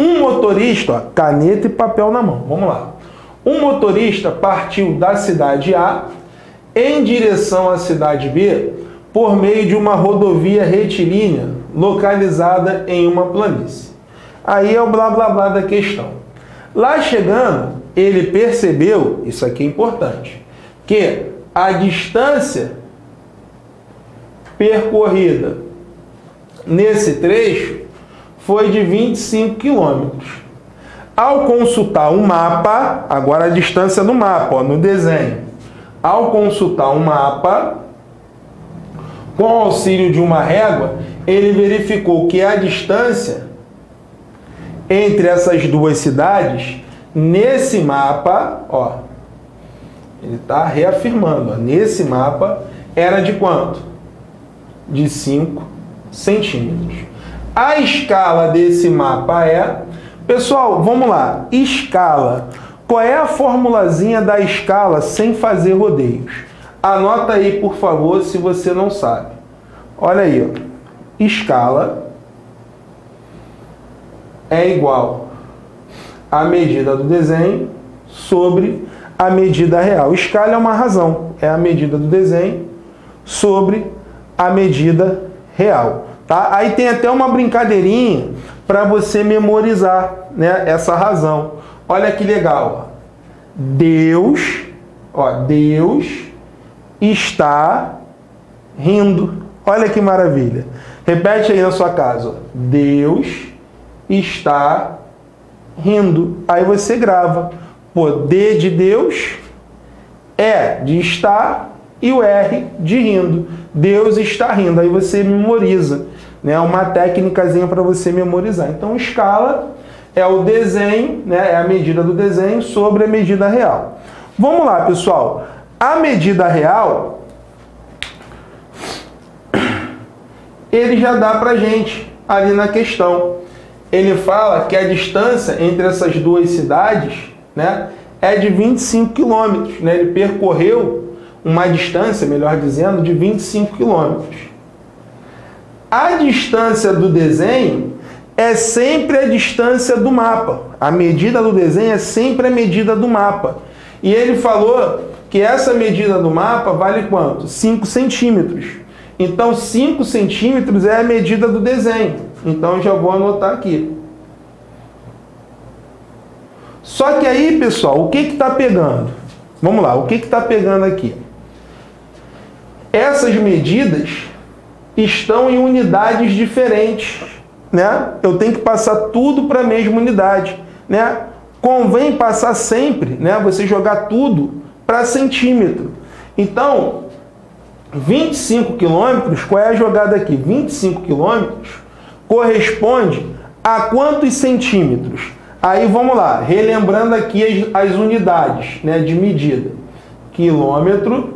Um motorista, ó, caneta e papel na mão, vamos lá. Um motorista partiu da cidade A em direção à cidade B por meio de uma rodovia retilínea localizada em uma planície. Aí é o blá blá blá da questão. Lá chegando, ele percebeu, isso aqui é importante, que a distância percorrida nesse trecho foi de 25 quilômetros. Ao consultar um mapa, agora a distância no mapa, ó, no desenho. Ao consultar um mapa, com o auxílio de uma régua, ele verificou que a distância entre essas duas cidades, nesse mapa, ó, ele está reafirmando, ó, nesse mapa, era de quanto? De 5 centímetros. A escala desse mapa é... Pessoal, vamos lá. Escala. Qual é a formulazinha da escala sem fazer rodeios? Anota aí, por favor, se você não sabe. Olha aí, ó. Escala é igual à medida do desenho sobre a medida real. Escala é uma razão. É a medida do desenho sobre a medida real. Tá? Aí tem até uma brincadeirinha para você memorizar, né, essa razão. Olha que legal. Ó. Deus está rindo. Olha que maravilha. Repete aí na sua casa. Ó. Deus está rindo. Aí você grava. Pô, D de Deus, E de estar e o R de rindo. Deus está rindo. Aí você memoriza. Né, uma técnicazinha para você memorizar. Então, escala é o desenho, né, é a medida do desenho sobre a medida real. Vamos lá, pessoal. A medida real, ele já dá para a gente ali na questão. Ele fala que a distância entre essas duas cidades, né, é de 25 quilômetros. Né? Ele percorreu uma distância, melhor dizendo, de 25 quilômetros. A distância do desenho é sempre a distância do mapa. A medida do desenho é sempre a medida do mapa. E ele falou que essa medida do mapa vale quanto? 5 centímetros. Então, 5 centímetros é a medida do desenho. Então, eu já vou anotar aqui. Só que aí, pessoal, o que está pegando? Vamos lá, o que está pegando aqui? Essas medidas estão em unidades diferentes, né? Eu tenho que passar tudo para a mesma unidade, né? Convém passar sempre, né? Você jogar tudo para centímetro. Então, 25 quilômetros, qual é a jogada aqui? 25 quilômetros corresponde a quantos centímetros? Aí vamos lá, relembrando aqui as unidades, né, de medida. Quilômetro,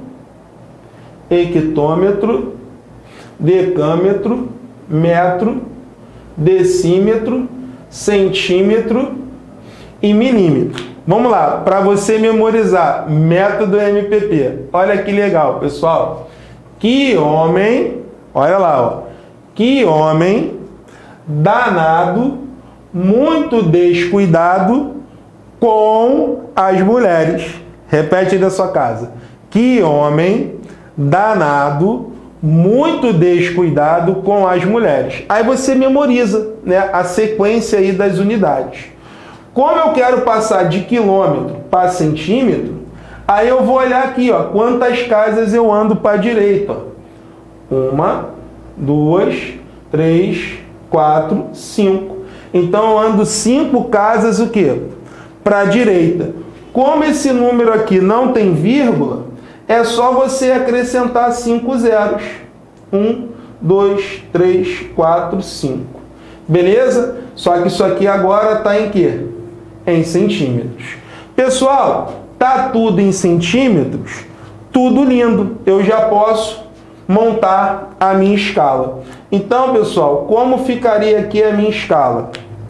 hectômetro, decâmetro, metro, decímetro, centímetro e milímetro. Vamos lá, para você memorizar, método MPP. Olha que legal, pessoal. Que homem, olha lá, ó. Que homem danado, muito descuidado com as mulheres. Repete aí da sua casa. Que homem danado, muito descuidado com as mulheres. Aí você memoriza, né, a sequência aí das unidades. Como eu quero passar de quilômetro para centímetro, aí eu vou olhar aqui, ó, quantas casas eu ando para a direita. 1, 2, 3, 4, 5. Então eu ando 5 casas o quê? Para a direita. Como esse número aqui não tem vírgula, é só você acrescentar 5 zeros. 1, 2, 3, 4, 5. Beleza? Só que isso aqui agora está em quê? Em centímetros. Pessoal, tá tudo em centímetros? Tudo lindo. Eu já posso montar a minha escala. Então, pessoal, como ficaria aqui a minha escala?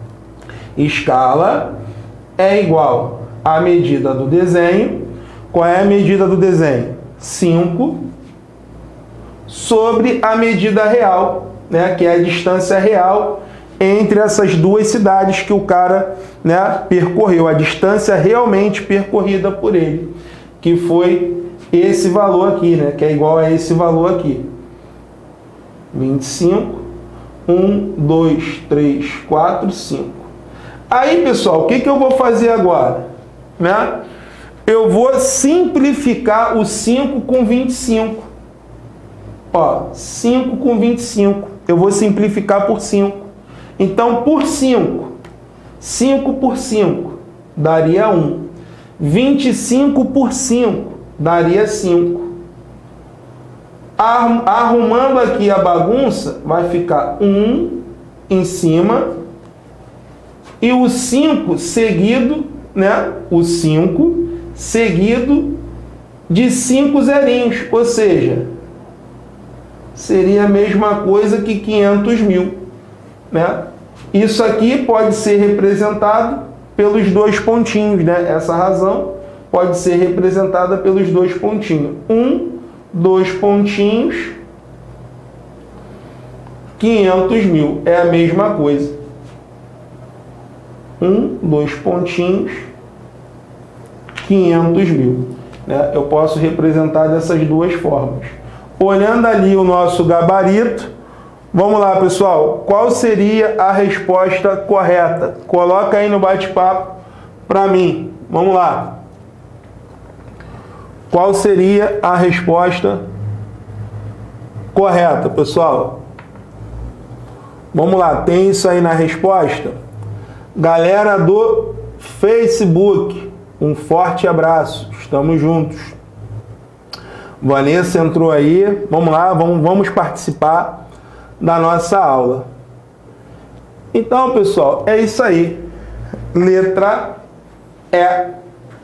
Escala é igual à medida do desenho. Qual é a medida do desenho? 5 sobre a medida real, né? Que é a distância real entre essas duas cidades que o cara, né, percorreu, a distância realmente percorrida por ele, que foi esse valor aqui, né, que é igual a esse valor aqui. 25, 1, 2, 3, 4, 5. Aí, pessoal, o que eu vou fazer agora? Né? Eu vou simplificar o 5 com 25. Ó, 5 com 25. Eu vou simplificar por 5. Então, por 5. 5 por 5 daria 1. 25 por 5 daria 5. Arrumando aqui a bagunça, vai ficar 1 em cima e o 5 seguido, né? O 5 seguido de 5 zerinhos, ou seja, seria a mesma coisa que 500 mil, né? Isso aqui pode ser representado pelos dois pontinhos, né? Essa razão pode ser representada pelos dois pontinhos. 2 pontinhos, 500 mil. É a mesma coisa. 2 pontinhos, 500 mil. Né? Eu posso representar dessas duas formas. Olhando ali o nosso gabarito, vamos lá, pessoal. Qual seria a resposta correta? Coloca aí no bate-papo para mim. Vamos lá. Qual seria a resposta correta, pessoal? Vamos lá, tem isso aí na resposta? Galera do Facebook, um forte abraço, estamos juntos. Vanessa entrou aí, vamos lá, vamos participar da nossa aula. Então, pessoal, é isso aí. Letra E.